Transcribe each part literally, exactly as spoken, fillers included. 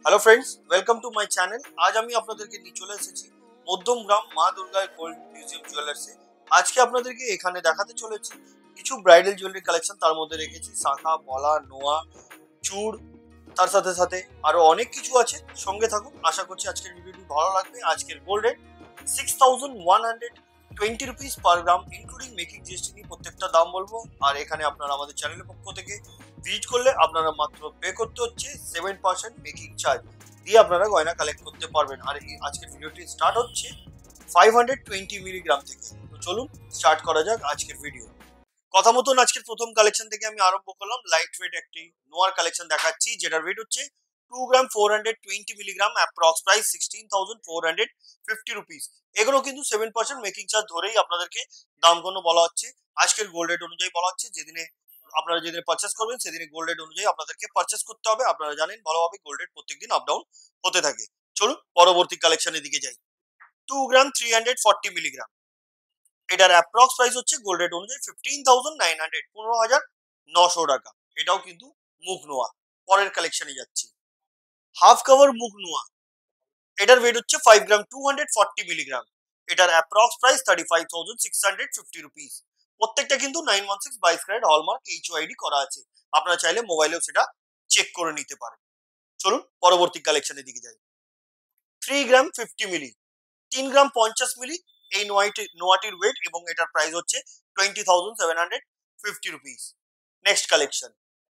Hello friends, welcome to my channel. আজ আমি আপনাদেরকে নিয়ে চলে এসেছি মধ্যমগ্রাম মা দুর্গার গোল্ড মিউজিয়াম জুয়েলার্সে। আজকে আপনাদেরকে এখানে দেখাতে চলেছি কিছু ব্রাইডাল জুয়েলারি কালেকশন। তার মধ্যে রেখেছি শাখা, পলা, নোয়া, চূড়, তার সাথে সাথে আরো অনেক কিছু আছে। সঙ্গে থাকুন, আশা করছি আজকের ভিডিওটি ভালো লাগবে। আজকের gold rate six thousand one hundred twenty rupees per gram including making GST নিয়ে প্রত্যেকটা দাম বলবো। আর এখানে আপনারা আমাদের চ্যানেলের পক্ষ থেকে ভিজিট করলে আপনারা মাত্র পে করতে হচ্ছে সেভেন পার্সেন্ট মেকিং চার্জ দিয়ে আপনারা গয়না কালেক্ট করতে পারবেন। আর এই আজকের ভিডিওটি স্টার্ট হচ্ছে ফাইভ হান্ড্রেড টোয়েন্টি মিলিগ্রাম থেকে। তো চলুন স্টার্ট করা যাক আজকের ভিডিও। কথা মতন আজকের প্রথম কালেকশন থেকে আমি আরম্ভ করলাম। লাইট ওয়েট একটি নোয়ার কালেকশন দেখাচ্ছি, যেটার ওয়েট হচ্ছে two gram four hundred twenty milligram, approx price sixteen thousand four hundred fifty rupees. এগুলো কিন্তু সেভেন পার্সেন্ট মেকিং চার্জ ধরেই আপনাদেরকে দাম কোনো বলা হচ্ছে। আজকের গোল্ড রেট অনুযায়ী বলা হচ্ছে, যেদিনে আপনারা যেদিনে পারচেস করবেন সেদিনে গোল্ড রেট অনুযায়ী আপনাদেরকে পারচেস করতে হবে। আপনারা জানেন ভালোভাবে গোল্ড রেট প্রত্যেকদিন আপ ডাউন হতে থাকে। চলুন পরবর্তী কালেকশনের দিকে যাই। Two gram three hundred forty milligram, এটার অ্যাপ্রক্স প্রাইস হচ্ছে গোল্ড রেট অনুযায়ী ফিফটিন থাউজেন্ড নাইন হান্ড্রেড, পনেরো হাজার নশো টাকা। এটাও কিন্তু মুখ নোয়া। পরের কালেকশনে যাচ্ছি। হাফ কভার মুখ নোয়া, এটার ওয়েট হচ্ছে five gram two hundred forty milligram. এটার approx price thirty five thousand six hundred fifty rupees. প্রত্যেকটা কিন্তু নাইন ওয়ান সিক্স বাইশ ক্যারেট হলমার্ক এইচ ওয়াইডি করা আছে। আপনারা চাইলে মোবাইলেও সেটা চেক করে নিতে পারেন। চলুন পরবর্তী কালেকশনের দিকে যাই। থ্রি গ্রাম ফিফটি মিলি, তিন গ্রাম পঞ্চাশ মিলি এই নোয়াটি নোয়াটির ওয়েট, এবং এটার প্রাইস হচ্ছে twenty thousand seven hundred fifty rupees. Next collection.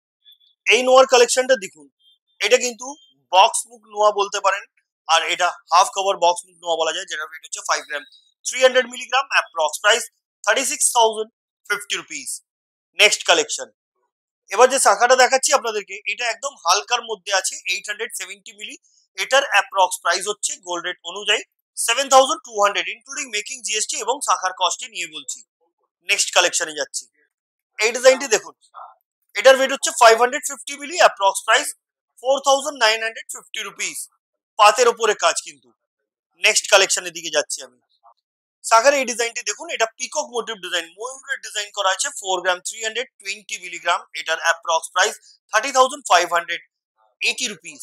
এই নোয়ার কালেকশনটা দেখুন, এটা কিন্তু বক্স মুখ নোয়া বলতে পারেন, আর এটা হাফ কভার বক্স মুখ নোয়া বলা যায়, যেটা ওয়েট হচ্ছে five gram three hundred milligram, approx price thirty six thousand fifty rupees. Next collection. এবার যে শাখাটা দেখাচ্ছি আপনাদেরকে, এটা একদম হালকার মধ্যে আছে, এইট হান্ড্রেড সেভেন্টি মিলি। এটার অ্যাপ্রক্স প্রাইস হচ্ছে গোল্ড রেট অনুযায়ী seven thousand two hundred including making GST এবং শাখার কস্টে নিয়ে বলছি। নেক্সট কালেকশনে যাচ্ছি। এই ডিজাইনটি দেখুন, এটার ওয়েট হচ্ছে five hundred fifty milli, approx price four thousand nine hundred fifty rupees. পাতের ওপরে কাজ কিন্তু। নেক্সট কালেকশনের দিকে যাচ্ছি আমি। সাগার এই ডিজাইনটি দেখুন, এটা পিকক মোটিভ ডিজাইন, ময়ূরের ডিজাইন করা আছে। Four gram three hundred twenty milligram, এটার approx price thirty thousand five hundred eighty rupees.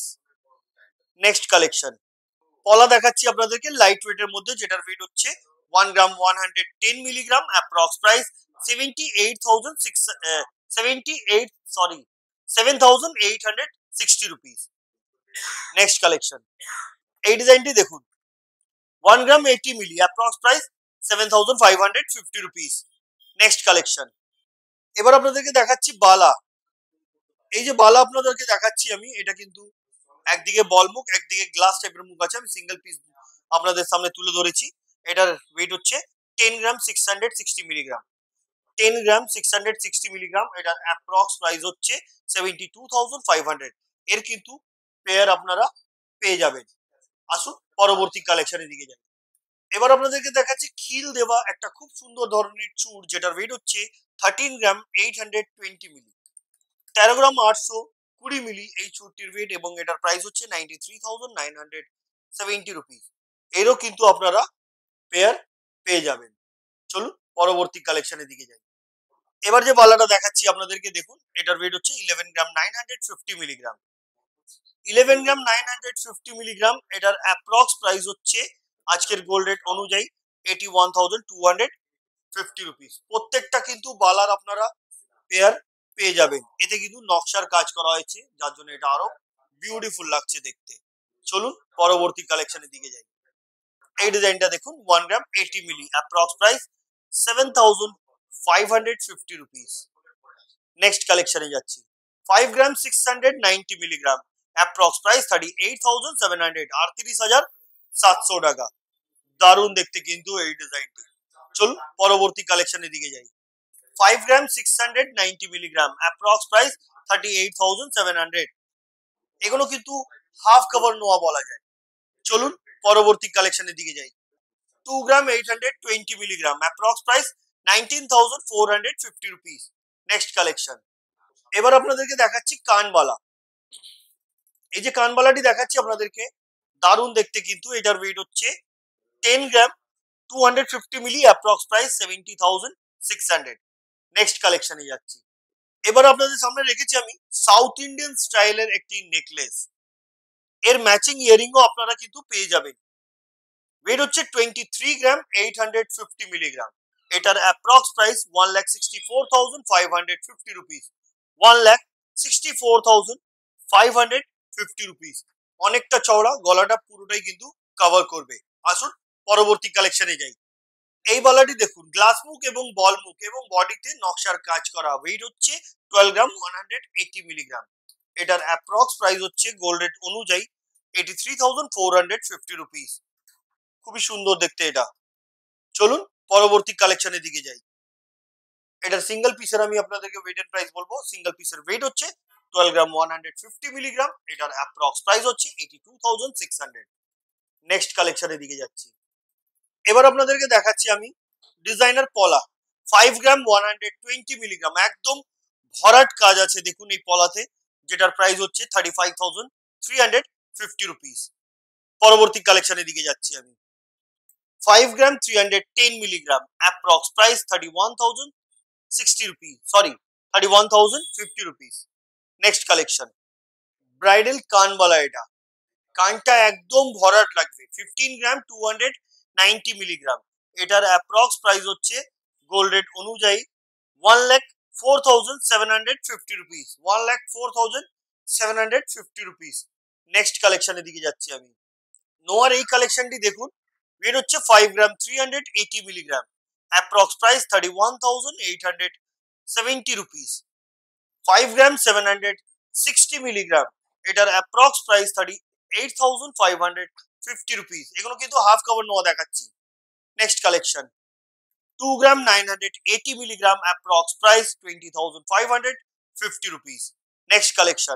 Next collection. পলা দেখাচ্ছি আপনাদেরকে লাইট ওয়েটের মধ্যে, যেটার ওয়েট হচ্ছে one gram one hundred ten milligram, approx price seventy eight thousand six seventy eight sorry seven thousand eight hundred sixty rupees. Next collection. এই ডিজাইনটি দেখুন, one gram eighty milli, approx price seven thousand five hundred fifty rupees. Next collection. এবার আপনাদেরকে দেখাচ্ছি বালা। এই যে বালা আপনাদেরকে দেখাচ্ছি আমি, এটা কিন্তু একদিকে বল মুখ, একদিকে গ্লাস টাইপের মুখ আছে। আমি সিঙ্গেল পিস আপনাদের সামনে তুলে ধরেছি। এটার ওয়েট হচ্ছে ten gram six hundred sixty milligram, ten gram six hundred sixty milligram. এটার অ্যাপ্রক্স প্রাইস হচ্ছে seventy two thousand five hundred. এর কিন্তু পেয়ার আপনারা পেয়ে যাবেন। আসুন পরবর্তী কালেকশনের দিকে যাই। এবার আপনাদেরকে দেখাচ্ছি খিল দেওয়া একটা খুব সুন্দর ধরনের চূড়, যেটার ওয়েট হচ্ছে thirteen gram eight hundred twenty milli, তেরো গ্রাম আটশো কুড়ি মিলি এই চূড়টির ওয়েট, এবং এটার প্রাইস হচ্ছে ninety three thousand nine hundred seventy rupees. এরও কিন্তু আপনারা পেয়ার পেয়ে যাবেন। চলুন পরবর্তী কালেকশনের দিকে যাই। এবার যে বালাটা দেখাচ্ছি আপনাদেরকে দেখুন, এটার ওয়েট হচ্ছে eleven gram nine hundred fifty milligram, eleven gram nine hundred fifty milligram. এটার অ্যাপ্রক্স প্রাইস হচ্ছে আজকের গোল্ড রেট অনুযায়ী eighty one thousand two hundred fifty rupees. প্রত্যেকটা কিন্তু বালার আপনারা পেয়ার পেয়ে যাবেন। এতে কিন্তু নকশার কাজ করা হয়েছে, যার জন্য এটা আরো বিউটিফুল লাগছে দেখতে। চলুন পরবর্তী কালেকশনের দিকে যাই। এই ডিজাইনটা দেখুন, one gram eighty milli, approx price seven thousand five hundred fifty rupees. Next কালেকশনে যাচ্ছি। Five gram six hundred ninety milligram, approx price thirty eight thousand seven hundred, আটত্রিশ হাজার সাতশো টাকা। দারুণ দেখতে কিন্তু এই ডিজাইনটি। চলুন পরবর্তী কালেকশনের দিকে যাই। Five gram six hundred ninety milligram, approx price thirty eight thousand seven hundred. এগুলো কিন্তু হাফ কভার নোয়া বলা যায়। চলুন পরবর্তী কালেকশনের দিকে যাই। Two gram eight hundred twenty milligram, approx price nineteen thousand four hundred fifty rupees. Next collection. এবার আপনাদেরকে দেখাচ্ছি কানবালা। এই যে কানবালাটি দেখাচ্ছি আপনাদেরকে, দারুণ দেখতে কিন্তু। এটার ওয়েট হচ্ছে ten gram two hundred fifty milli, approx price seventy thousand six hundred. Next কালেকশনে যাচ্ছি। এবার আপনাদের সামনে রেখেছি আমি সাউথ ইন্ডিয়ান স্টাইলের একটি নেকলেস। এর ম্যাচিং ইয়ারিংও আপনারা কিন্তু পেয়ে যাবেন। ওয়েট হচ্ছে twenty three gram eight hundred fifty milligram. এটার approx price one lakh sixty four thousand five hundred fifty rupees. One lakh sixty four thousand five hundred fifty rupees. অনেকটা চওড়া, গলাটা পুরোটাই কিন্তু কভার করবে। আসুন পরবর্তী কালেকশনে যাই। এই বালাটি দেখুন, গ্লাস মুখ এবং বল মুখ এবং বডিতে নকশার কাজ করা। ওয়েট হচ্ছে twelve gram one hundred eighty milligram. এটার অ্যাপ্রক্স প্রাইস হচ্ছে গোল্ড রেট অনুযায়ী eighty three thousand four hundred fifty rupees. খুবই সুন্দর দেখতে এটা। চলুন পরবর্তী কালেকশনের দিকে যাই। এটার সিঙ্গেল পিসের আমি আপনাদেরকে ওয়েট এন্ড প্রাইস বলবো। সিঙ্গেল পিসের ওয়েট হচ্ছে twelve gram one hundred fifty milligram. এটার অ্যাপ্রক্স প্রাইস হচ্ছে eighty two thousand six hundred. Next কালেকশনের দিকে যাচ্ছি। এবার আপনাদেরকে দেখাচ্ছি আমি ডিজাইনার পলা five gram one hundred twenty milligram. একদম ভরাট কাজ আছে দেখুন এই পলাতে, যেটার প্রাইস হচ্ছে thirty five thousand three hundred fifty rupees. পরবর্তী কালেকশনের দিকে যাচ্ছি আমি। Five gram three hundred ten milligram, approx price thirty one thousand sixty rupees, sorry thirty one thousand fifty rupees. Next collection, bridal কানবালা। এটা কানটা একদম ভরাট লাগবে। Fifteen gram two hundred ninety milligram. এটার অ্যাপ্রক্স প্রাইস হচ্ছে গোল্ড রেট অনুযায়ী one lakh four thousand seven hundred fifty rupees. One lakh four thousand seven hundred fifty rupees. Next কালেকশনের দিকে যাচ্ছি আমি। নোয়ার এই কালেকশনটি দেখুন, ওয়েট হচ্ছে five gram three hundred eighty milligram. Approx price thirty one thousand eight hundred seventy rupees. Five gram seven hundred sixty milligram. এটার approx price thirty eight thousand five hundred fifty rupees. এগুলো কিন্তু half cover নোয়া দেখাচ্ছি। Next collection, two gram nine hundred eighty milligram, approx price twenty thousand five hundred fifty rupees. Next collection,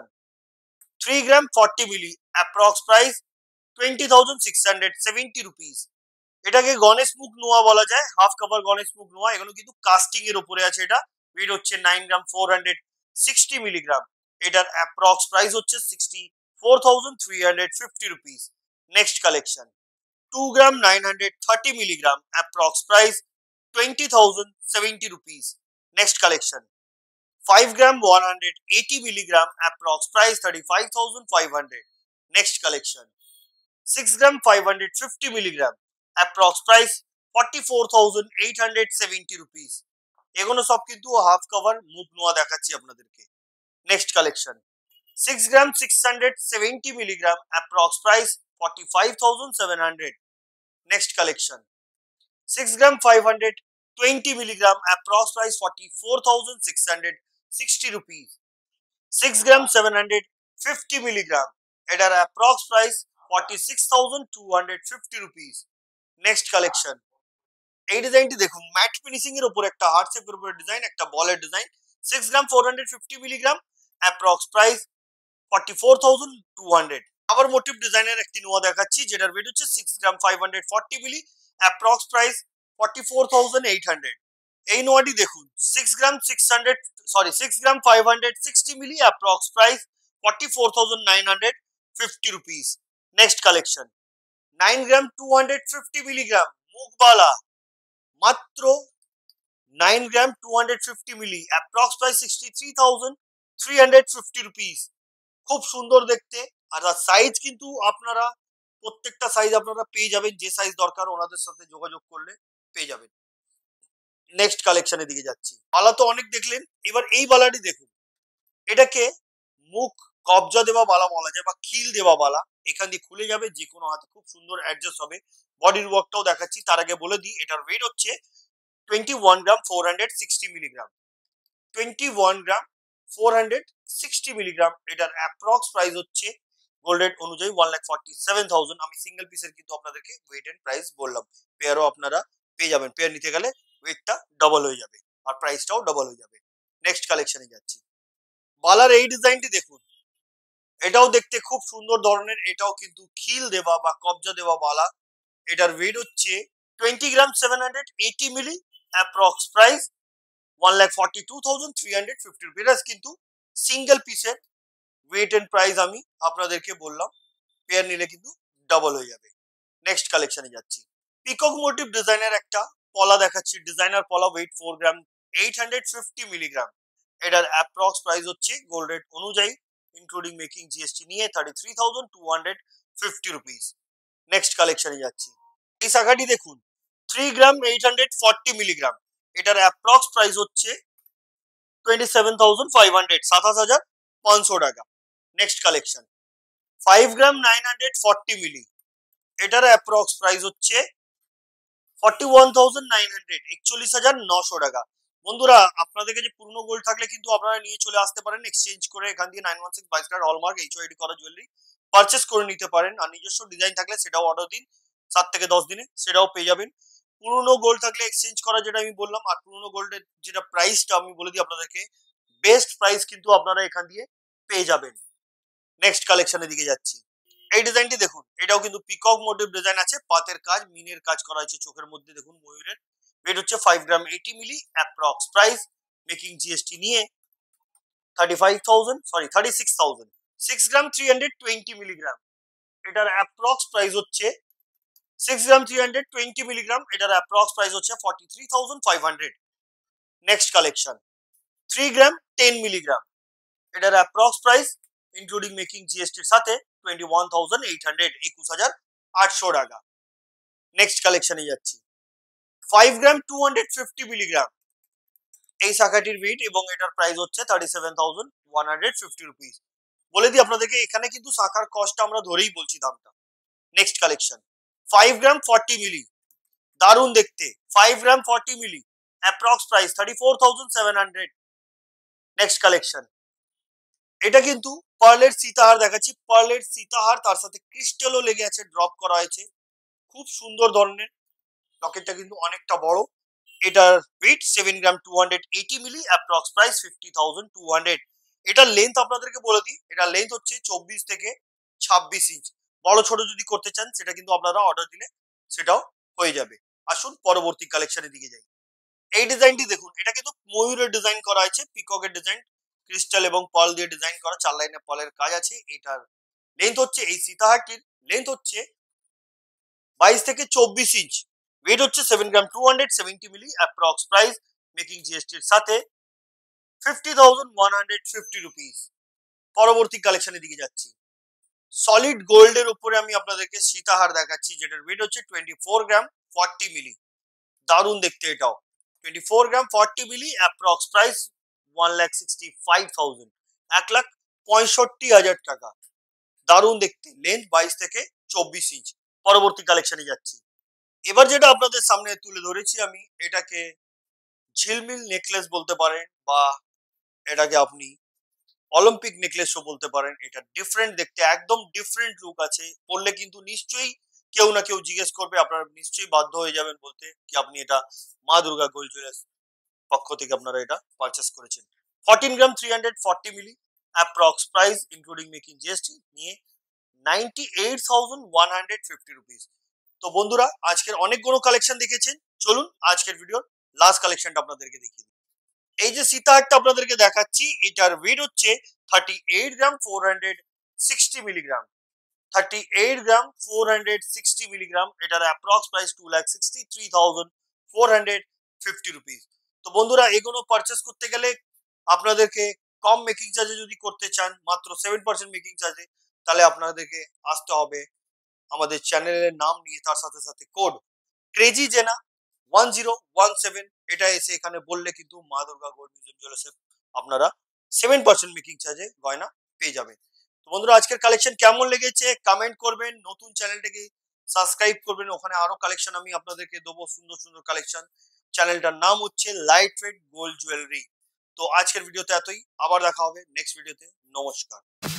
three gram forty milli, approx price twenty thousand six hundred seventy rupees. এটাকে গণেশ মুখ নোয়া বলা যায়, half cover Ganesh মুখ নোয়া। এগুলো কিন্তু casting এর উপরে আছে। এটা ওয়েট হচ্ছে nine gram four hundred sixty milligram. এটার অ্যাপ্রক্স প্রাইস হচ্ছে sixty four thousand three hundred fifty rupees. Next collection, two gram nine hundred thirty milligram, approx price twenty thousand seventy rupees. Next collection, five gram one hundred eighty milligram, approx price thirty five thousand five hundred. Next collection, six gram five hundred fifty milligram, approx price forty four thousand eight hundred seventy rupees. এগুলো সব কিন্তু half cover মুখ নোয়া দেখাচ্ছি আপনাদেরকে। Next collection, six gram six hundred seventy milligram, approx price forty five thousand seven hundred. Next collection, six gram five hundred twenty milligram, approx price forty four thousand six hundred sixty rupees. Six gram seven hundred fifty milligram, এটার approx price forty six thousand two hundred fifty rupees. Next collection, এই ডিজাইনটি দেখুন, mat finishing এর উপর একটা heart শেপের উপরে design, একটা বলের design. Six gram four hundred fifty milligram, approx price forty four thousand two hundred. আবার মোটিভ ডিজাইনের একটি নোয়া দেখাচ্ছি, যেটার ওয়েট হচ্ছে six gram five hundred forty milli, approx price forty four thousand eight hundred. এই নোয়াটি দেখুন, six gram six hundred sorry six gram five hundred sixty milli, approx price forty four thousand nine hundred fifty rupees. Next collection, nine gram two hundred fifty milligram, মুখবালা, মাত্র nine gram two hundred fifty milli, approx price sixty three thousand three hundred fifty rupees. খুব সুন্দর দেখতে। আর size কিন্তু আপনারা প্রত্যেকটা size আপনারা পেয়ে যাবেন, যে সাইজ দরকার ওনাদের সাথে যোগাযোগ করলে পেয়ে যাবেন। নেক্সট কালেকশনের দিকে যাচ্ছি। বালা তো অনেক দেখলেন, এবার এই বালাটি দেখুন। এটাকে মুখ কবজা দেওয়া বালা বলা যায় বা খিল দেওয়া বালা। এখান দিয়ে খুলে যাবে, যে কোনো হাতে খুব সুন্দর অ্যাডজাস্ট হবে। বডির ওয়ার্কটাও দেখাচ্ছি। তার আগে বলে দিই, এটার ওয়েট হচ্ছে twenty one gram four hundred sixty milligram. Twenty one gram four hundred sixty milligram. এটার অ্যাপ্রক্স প্রাইস হচ্ছে গোল্ড রেট অনুযায়ী one lakh forty seven thousand. আমি সিঙ্গেল পিসের কিন্তু আপনাদেরকে ওয়েট এন্ড প্রাইস বললাম। পেয়ারও আপনারা পেয়ে যাবেন। পেয়ার নিতে গেলে ওয়েটটা ডবল হয়ে যাবে আর প্রাইসটাও ডবল হয়ে যাবে। নেক্সট কালেকশনে যাচ্ছি। বালার এই ডিজাইনটি দেখুন, এটাও দেখতে খুব সুন্দর ধরনের। এটাও কিন্তু খিল দেওয়া বা কবজা দেওয়া বালা। এটার ওয়েট হচ্ছে twenty gram seven hundred eighty milli, approx price one lakh forty two thousand three hundred fifty rupees. কিন্তু সিঙ্গেল পিসের ওয়েট এন্ড প্রাইস আমি আপনাদেরকে বললাম, পেয়ার নিলে কিন্তু ডাবল হয়ে যাবে। নেক্সট কালেকশনে যাচ্ছি। পিকক মোটিভ ডিজাইনের একটা পলা দেখাচ্ছি। ডিজাইনার পলা, weight four gram eight hundred fifty milligram. এটার অ্যাপ্রক্স প্রাইস হচ্ছে গোল্ড রেট অনুযায়ী ইনক্লুডিং মেকিং জিএসটি নিয়ে thirty three thousand two hundred fifty rupees. Next কালেকশনে যাচ্ছি। এই শাখাটি দেখুন three gram eight hundred forty milligram, এটার অ্যাপ্রক্স প্রাইস হচ্ছে twenty seven thousand five hundred, সাতাশ হাজার পাঁচশো টাকা। Next collection five gram nine hundred forty milli, এটার অ্যাপ্রক্স প্রাইস হচ্ছে forty one thousand nine hundred, একচল্লিশ হাজার নশো টাকা। বন্ধুরা আপনাদের কাছে পুরনো গোল্ড থাকলে কিন্তু আপনারা নিয়ে চলে আসতে পারেন এক্সচেঞ্জ করে, এখান থেকে নাইন ওয়ান সিক্স বাইশ ক্যারেট হলমার্ক এইচওআইডি করা জুয়েলারি পারচেস করে নিতে পারেন। আর নিজস্ব ডিজাইন থাকলে সেটাও অর্ডার দিন, সাত থেকে দশ দিনে সেটাও পেয়ে যাবেন। পুরনো গোল্ড থাকলে এক্সচেঞ্জ করা যেটা আমি বললাম, আর পুরনো গোল্ডের যেটা প্রাইসটা আমি বলে দিই আপনাদেরকে, বেস্ট প্রাইস কিন্তু আপনারা এখান দিয়ে পেয়ে যাবেন। নেক্সট কালেকশনের দিকে যাচ্ছি। এই ডিজাইনটি দেখুন, এটাও কিন্তু পিকক মোটিভ ডিজাইন আছে, পাতের কাজ মিনের কাজ করা হয়েছে চোখের মধ্যে, দেখুন ময়ূরের। ওয়েট হচ্ছে five gram eighty milli, approx price making GST নিয়ে thirty five thousand sorry thirty six thousand. Six gram three hundred twenty milligram, এটার অ্যাপ্রক্স প্রাইস হচ্ছে six gram three hundred twenty milligram, এটার অ্যাপ্রক্স প্রাইস হচ্ছে forty three thousand five hundred. Next collection three gram ten milligram, এটার approx price including making জিএসটির সাথে twenty one thousand eight hundred, একুশ হাজার আটশো টাকা। নেক্সট কালেকশনে যাচ্ছি। Five gram two hundred fifty milligram, এই শাখাটির ওয়েট এবং এটার প্রাইস হচ্ছে thirty seven thousand one hundred fifty rupees. বলে দিই আপনাদেরকে, এখানে কিন্তু শাখার কস্ট আমরা ধরেই বলছি দামটা। Next collection five gram forty milli, দারুণ দেখতে, five gram forty milli, approx price thirty four thousand seven hundred. Next collection, এটা কিন্তু পার্লের সীতাহার দেখাচ্ছি, পার্লের সীতাহার তার সাথে ক্রিস্টালও লেগে আছে, ড্রপ করা হয়েছে, খুব সুন্দর ধরনের। লকেটটা কিন্তু অনেকটা বড়। এটার weight seven gram two hundred eighty milli, approx price fifty thousand two hundred. এটার লেন্থ আপনাদেরকে বলে দিই, এটার লেন্থ হচ্ছে চব্বিশ থেকে ছাব্বিশ ইঞ্চ। বড় ছোট যদি করতে চান সেটা কিন্তু আপনারা অর্ডার দিলে সেটাও হয়ে যাবে। আসুন পরবর্তী কালেকশনের দিকে যাই। এই ডিজাইনটি দেখুন, এটা কিন্তু ময়ূরের ডিজাইন করা আছে, পিককের ডিজাইন, ক্রিস্টাল এবং পার্ল দিয়ে ডিজাইন করা, চার লাইনে পার্লের কাজ আছে। এটার লেন্থ হচ্ছে, এই সীতাহারটির লেন্থ হচ্ছে বাইশ থেকে চব্বিশ ইঞ্চ, ওয়েট হচ্ছে seven gram two hundred seventy milli, approx price making জিএসটির সাথে fifty thousand one hundred fifty rupees. পরবর্তী কালেকশনের দিকে যাচ্ছি। সলিড গোল্ডের উপরে আমি আপনাদেরকে সীতাহার দেখাচ্ছি, যেটার ওয়েট হচ্ছে twenty four gram forty milli, দারুণ দেখতে এটাও। Twenty four gram forty milli, approx price one lakh sixty five thousand, এক লাখ পঁয়ষট্টি হাজার টাকা। দারুণ দেখতে, লেন্থ বাইশ থেকে চব্বিশ ইঞ্চ। পরবর্তী কালেকশনে যাচ্ছি। এবার যেটা আপনাদের সামনে তুলে ধরেছি আমি, এটাকে ঝিলমিল নেকলেস বলতে পারেন, বা এটাকে আপনি অলিম্পিক নেকলেসও বলতে পারেন। এটা ডিফারেন্ট দেখতে, একদম ডিফারেন্ট লুক আছে। পরলে কিন্তু নিশ্চয়ই কেউ না কেউ জিজ্ঞেস করবে, আপনারা নিশ্চয়ই বাধ্য হয়ে যাবেন বলতে কি আপনি এটা মা দুর্গা গোল্ড জুয়েলার্স পক্ষ থেকে আপনারা এটা পারচেস করেছেন। Fourteen gram three hundred forty milli, approx price including making GST নিয়ে ninety eight thousand one hundred fifty rupees. তো বন্ধুরা আজকের অনেকগুলো কালেকশন দেখেছেন, চলুন আজকের ভিডিওর লাস্ট কালেকশনটা আপনাদেরকে দেখিয়ে দিই। এই যে সীতাহারটা আপনাদেরকে দেখাচ্ছি, এটার ওয়েট হচ্ছে thirty eight gram four hundred sixty milligram, thirty eight gram four hundred sixty milligram, এটার approx price two lakh sixty three thousand four hundred fifty rupees. তো বন্ধুরা এগুলো পারচেস করতে গেলে আপনাদেরকে কম মেকিং চার্জে যদি করতে চান, মাত্র সেভেন পার্সেন্ট মেকিং চার্জে, তাহলে আপনাদেরকে আসতে হবে আমাদের চ্যানেলের নাম নিয়ে, তার সাথে সাথে কোড ক্রেজি জেনা ওয়ান জিরো ওয়ান সেভেন, এটা এসে এখানে বললে কিন্তু মা দুর্গা গোল্ড মিউজিয়াম জুয়েলার্সে আপনারা সেভেন পার্সেন্ট মেকিং চার্জে গয়না পেয়ে যাবেন। তো বন্ধুরা আজকের কালেকশন কেমন লেগেছে কমেন্ট করবেন, নতুন চ্যানেলটাকে সাবস্ক্রাইব করবেন, ওখানে আরো কালেকশন আমি আপনাদেরকে দেবো, সুন্দর সুন্দর কালেকশন। চ্যানেলটার নাম হচ্ছে লাইট ওয়েট গোল্ড জুয়েলারি। তো আজকের ভিডিওতে এতই, আবার দেখা হবে নেক্সট ভিডিওতে। নমস্কার।